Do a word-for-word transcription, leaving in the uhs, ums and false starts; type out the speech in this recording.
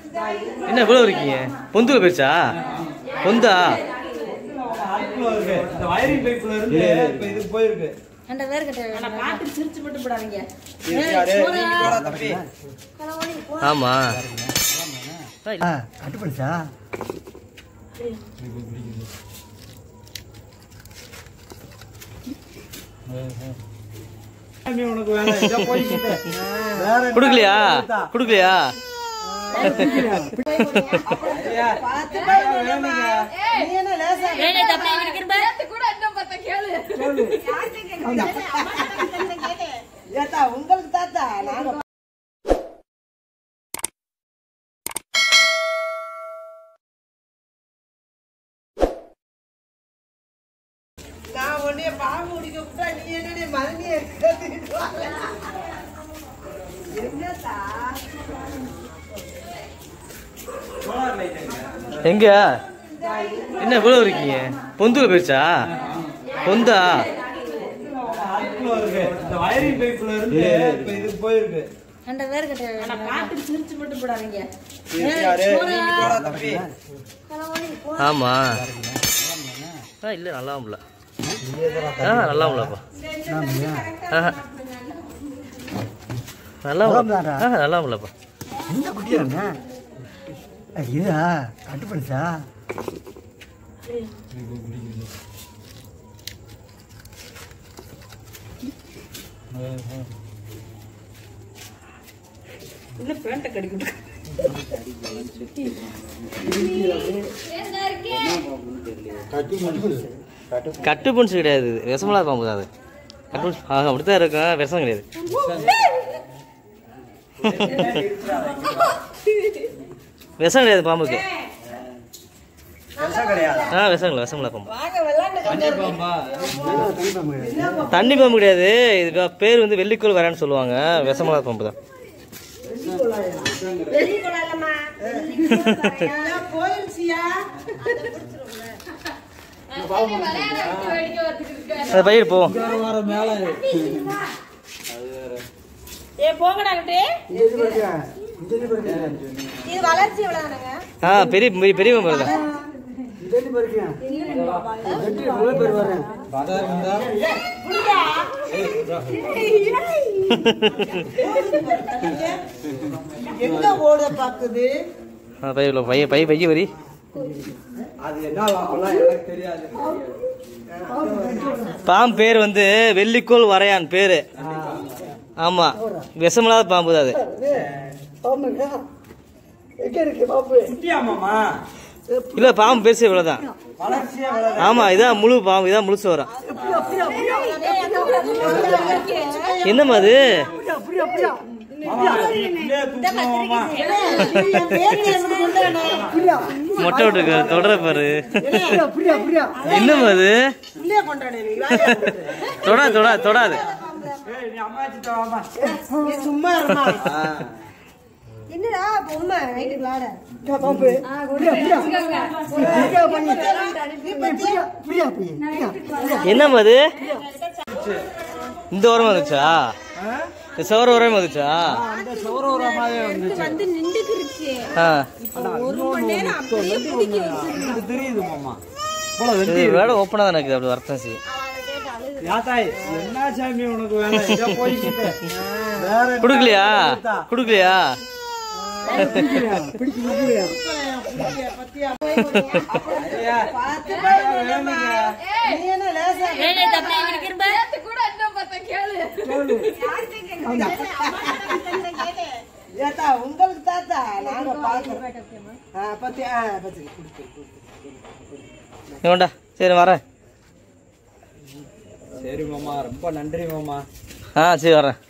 என்ன இவ்வளவு இருக்கீங்க? பொந்துல போயிடுச்சா? பொந்தா வயரிங் பைப்ல இருந்து இப்ப இது போயிருக்கு. அந்த வேற கட்ட انا பாத்து சிரிச்சு மட்டும் போடாதீங்க. ஆமா கட்டு பண்ணிச்சா? உனக்கு வேலை இத போயிட்டு வேற குடுக்கலையா? குடுக்கலையா? பாத்து வேணுங்க. நீ என்ன லேசா ஏனே தப்பே இருக்கிற நேத்து கூட என்ன பத்த கேளு. சொல்லு. ஏத்தா உங்களுக்கு தாத்தா நாங்க நான் உன்னைய பாம்பு முடிக்க விட்டா நீ என்னடி மறுபடியும் எடுத்துட்டு வர என்னடா எங்க என்ன இவ்வளவு இருக்கீங்க? பொந்துல போயிடுச்சா? பொந்தா இந்த வயரிங் பைப்ல இருந்து இப்ப இது போயிருக்கு. அந்த வேற கட்ட انا பாத்து சிரிச்சு மட்டும் போடாதீங்க. ஆமா இல்ல நல்லா இல்ல. ஆ நல்லா இல்லப்பா. நல்லா ஆ நல்லா இல்லப்பா. இந்த குட்டியாங்க ஐயா கட்டு பண்ணிச்சா? இல்ல பேண்ட கடிக்குது. கட்டு புன்சு கிடையாது, விஷமலா பாம்பு தான் அது. கட்டு புன்சு அப்படித்தான் இருக்கும், விஷம் கிடையாது. விஷம் கிடையாது பாம்புக்கு. ஆ விஷம் இல்லை, விஷமலா பாம்பு. தண்ணி பாம்பு கிடையாது, இது பேர் வந்து வெள்ளிக்கோள் வரான்னு சொல்லுவாங்க. விஷமலா பாம்பு தான். பயிர் போவோம். ஆ பெரிய பெரிய பாம்பு தான். எங்க ஓட பாக்குது? பையில பைய பை பைய வரி. பாம்பு பேர் வந்து வெள்ளிக்கோள் வரையான் பேரு. ஆமா விஷமில்லாத பாம்பு தான் அது. இல்ல பாம்பு பேச இவ்வளவுதான். ஆமா இதான் முழு பாம்பு, இதான் முழுசு வரும். என்னம்மா அது? மொட்டை விட்டு தொடர பாரு. என்னம்மா அது? தொட தொட தொடாது. சும்மா என்னடா பொம்மை நைட்டு விளையாட பாம்பு என்னம்மா அது? இந்த ஓரமா வந்துச்சா? சவர ஓரமா வந்துச்சா? அந்த சவர ஓரமாவே வந்துச்சு. வந்து நின்னுக்கிருச்சு. ஆ ஒரு மணி நேரம் அப்படியே பிடிக்க வச்சிருக்கு. தெரியுது மாமா. வேட ஓபனா தான் இருக்குது, அப்படி வரத்தான் சி. யாத்தாய் என்ன சாமி உனக்கு வேலை இத போயிட்டு வேற குடுக்கலையா? குடுக்கலையா? பிடிச்சு குடுக்கலையா? பத்தியா பாத்து வேணுங்க. நீ என்ன லேசா ஏனே தப்பே இருக்கிற நேத்து கூட என்ன பத்த கேளு. சொல்லு. ஏத்தா உங்களுக்கு தாத்தா நாங்க பாக்குறோம். ஆ பத்தியா பத்தி ஏண்டா சரி வரேன். சரி மாமா, ரொம்ப நன்றி மாமா. ஆ சரி வரேன்.